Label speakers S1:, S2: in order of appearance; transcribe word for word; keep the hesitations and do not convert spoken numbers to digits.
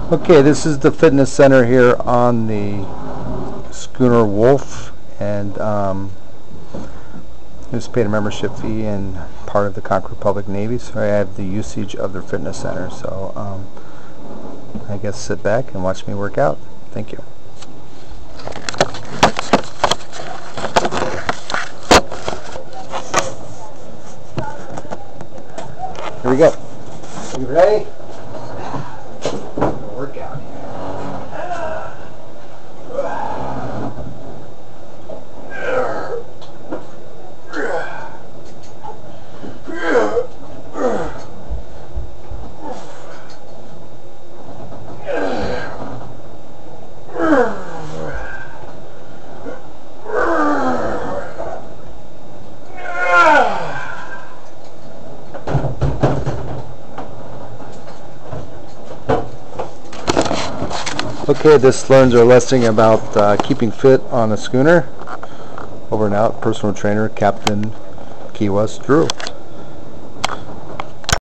S1: Okay, this is the fitness center here on the Schooner Wolf, and um, just paid a membership fee and part of the CONCH Republic Navy, so I have the usage of their fitness center. So um, I guess sit back and watch me work out. Thank you. Here we go. You ready? Workout here. Okay, this learns our lesson about uh, keeping fit on a schooner. Over and out, personal trainer, Captain Key West Drew.